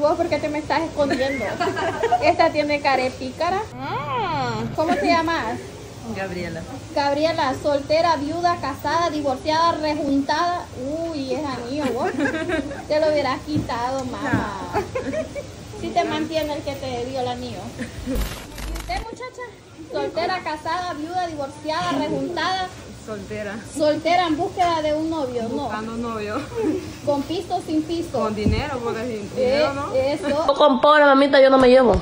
vos por qué te me estás escondiendo? Esta tiene cara de pícara. ¿Cómo te llamas? Gabriela. Gabriela, soltera, viuda, casada, divorciada, rejuntada. Uy, es anillo vos. Te lo hubieras quitado, mamá. Si te mantiene el que te dio el anillo. ¿Y usted, muchacha? Soltera, casada, viuda, divorciada, rejuntada. Soltera. Soltera en búsqueda de un novio, ¿no? Buscando un novio. ¿Con pisto o sin pisto? Con dinero, porque sin dinero no. Eso. Con pobre mamita yo no me llevo.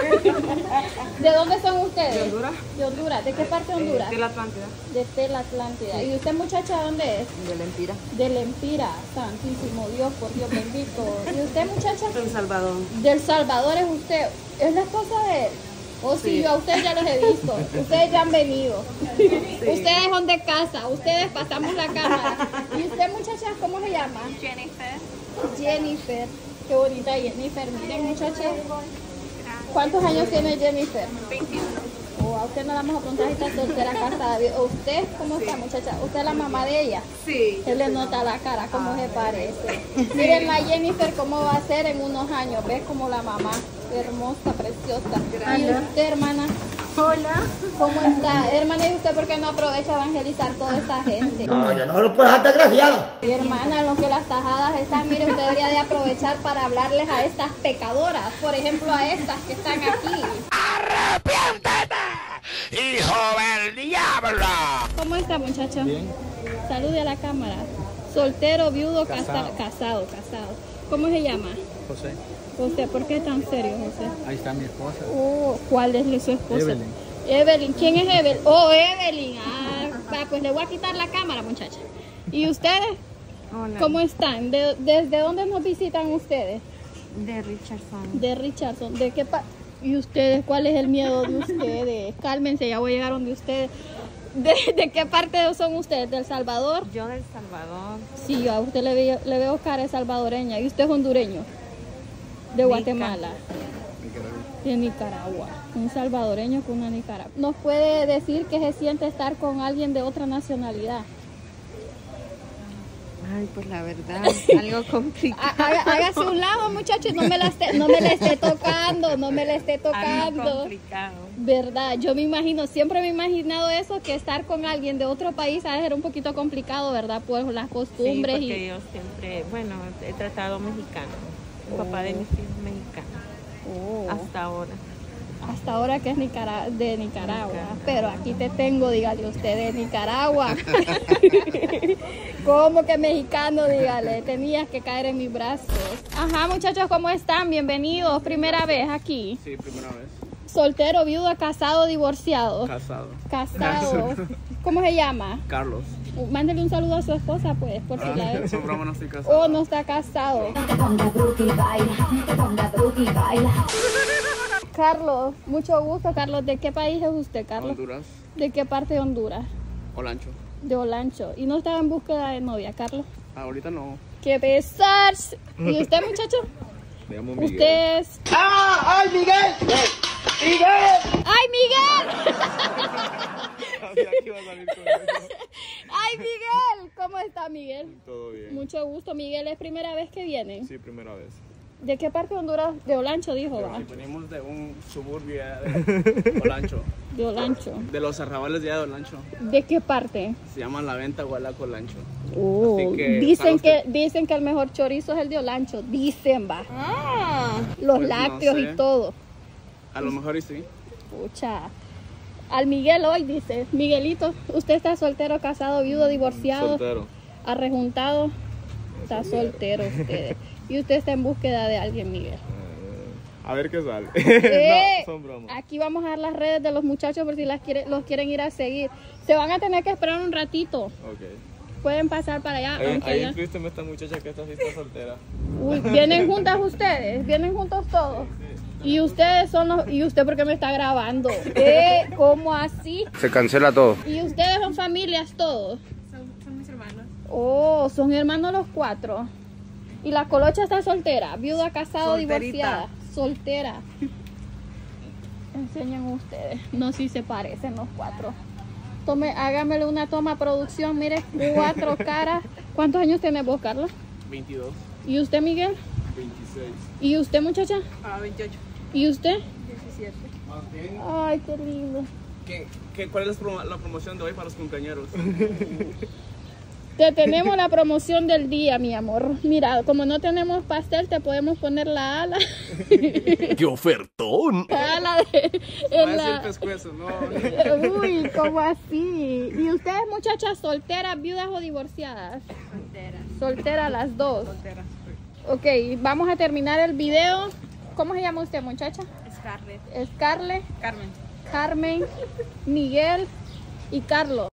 ¿De dónde son ustedes? ¿De Honduras? De Honduras. ¿De qué parte de Honduras? De la Atlántida. De la Atlántida. ¿Y usted, muchacha, dónde es? De la Empira. Del Empira. Santísimo Dios, por Dios bendito. ¿Y usted, muchacha? El Salvador. Del Salvador es usted. ¿Es la esposa de él? Oh, sí, yo a ustedes ya los he visto. Ustedes ya han venido. Sí. Ustedes son de casa. Ustedes pasamos la cámara. ¿Y usted, muchacha, cómo se llama? Jennifer. Jennifer. Qué bonita Jennifer. Miren, muchachas. ¿Cuántos años tiene Jennifer? 21. Oh, a usted no la vamos a preguntar si está soltera, casada. ¿Usted cómo está, muchacha? ¿Usted es la mamá de ella? Sí. Se le nota la cara, cómo se parece. Miren la Jennifer cómo va a ser en unos años. ¿Ves como la mamá? Hermosa, preciosa. Gracias. ¿Y usted, hermana? Hola. ¿Cómo está? Hermana, ¿y usted por qué no aprovecha a evangelizar toda esta gente? No, yo no lo puedo dejar desgraciado. Y hermana, lo que las tajadas están, mire, usted debería de aprovechar para hablarles a estas pecadoras. Por ejemplo, a estas que están aquí. ¡Arrepiéntete, hijo del diablo! ¿Cómo está, muchacho? Bien. Salude a la cámara. Soltero, viudo, Casado. casado. ¿Cómo se llama? José, José, ¿por qué tan serio, José? ahí está mi esposa. ¿Cuál es su esposa? Evelyn. Evelyn, ¿quién es Evelyn? Oh, Evelyn. Pues le voy a quitar la cámara, muchacha. ¿Y ustedes? Hola. ¿Cómo están? ¿Desde dónde nos visitan ustedes? De Richardson. De Richardson. ¿De qué ¿Y ustedes? ¿Cuál es el miedo de ustedes? Cálmense, ya voy a llegar donde ustedes. ¿De qué parte son ustedes? ¿Del Salvador? Yo del Salvador. Sí, yo a usted le veo cara de salvadoreña. ¿Y usted es hondureño? De Guatemala. De Nicaragua. Un salvadoreño con una Nicaragua. ¿Nos puede decir qué se siente estar con alguien de otra nacionalidad? Ay, pues la verdad, algo complicado. Hágase un lado, muchachos, no me la esté tocando. Algo complicado. ¿Verdad? Yo me imagino, siempre me he imaginado eso, que estar con alguien de otro país ha de ser un poquito complicado, ¿verdad? Pues las costumbres. Sí, porque yo siempre, bueno, he tratado mexicano. El papá de mis hijos es mexicano. Hasta ahora. Hasta ahora que es de Nicaragua. Pero aquí te tengo, dígale usted, de Nicaragua. ¿Cómo que mexicano? Dígale, tenías que caer en mis brazos. Ajá, muchachos, ¿cómo están? Bienvenidos. ¿Primera vez aquí? Sí, primera vez. ¿Soltero, viudo, casado, divorciado? Casado. Casado. ¿Cómo se llama? Carlos. Mándele un saludo a su esposa, pues, por si la Eso broma, no estoy casado. Oh, no está casado. Carlos, mucho gusto, Carlos. ¿De qué país es usted, Carlos? Honduras. ¿De qué parte de Honduras? Olancho. De Olancho. ¿Y no estaba en búsqueda de novia, Carlos? Ahorita no. ¡Qué besarse! ¿Y usted, muchacho? Me llamo Miguel. Usted es... ¡Ay, Miguel! ¡Miguel! ¡Ay, Miguel! Sabía que iba a salir con eso. ¡Ay, Miguel! ¿Cómo está, Miguel? Todo bien. Mucho gusto, Miguel. ¿Es primera vez que viene? Sí, primera vez. ¿De qué parte de Honduras? De Olancho, dijo, ¿va? Sí, venimos de un suburbio de Olancho. De Olancho. De los arrabales de Olancho. ¿De qué parte? Se llama La Venta Gualaco Olancho. Oh, Así que, dicen que el mejor chorizo es el de Olancho. Dicen, va. Los Pues, lácteos no sé. y todo. A lo mejor y sí. Pucha. Al Miguel hoy dice, Miguelito, ¿usted está soltero, casado, viudo, divorciado, Soltero. arrejuntado? Está soltero usted. Y usted está en búsqueda de alguien, Miguel. A ver qué sale. Eh, No, son bromas. Aquí vamos a dar las redes de los muchachos por si los quieren ir a seguir. Se van a tener que esperar un ratito. Ok. Pueden pasar para allá. aunque Ahí allá- inscríbeme esta muchacha que está soltera. Uy, ¿vienen juntas ustedes? ¿Vienen juntos todos? Y ustedes son los... ¿Y usted por qué me está grabando? ¿Cómo así? Se cancela todo. ¿Y ustedes son familias todos? Son mis hermanos. Oh, son hermanos los cuatro. ¿Y la colocha está soltera? ¿Viuda, casado, Solterita. divorciada? Soltera. Enseñen ustedes. No, si se parecen los cuatro. Hágamele una toma producción. Mire, 4 caras. ¿Cuántos años tiene vos, Carlos? 22. ¿Y usted, Miguel? 26. ¿Y usted, muchacha? 28. ¿Y usted? 17. Ay, qué lindo. ¿Cuál es la promoción de hoy para los cumpleañeros? Te tenemos la promoción del día, mi amor. Mira, como no tenemos pastel, te podemos poner la ala. ¡Qué ofertón! La ala de... Va a ser pescuezo, ¿no? Uy, ¿cómo así? ¿Y ustedes, muchachas, solteras, viudas o divorciadas? Soltera. Solteras las dos. Soltera. Ok, vamos a terminar el video. ¿Cómo se llama usted, muchacha? Scarlett. Scarlett, Carmen. Carmen, Miguel y Carlos.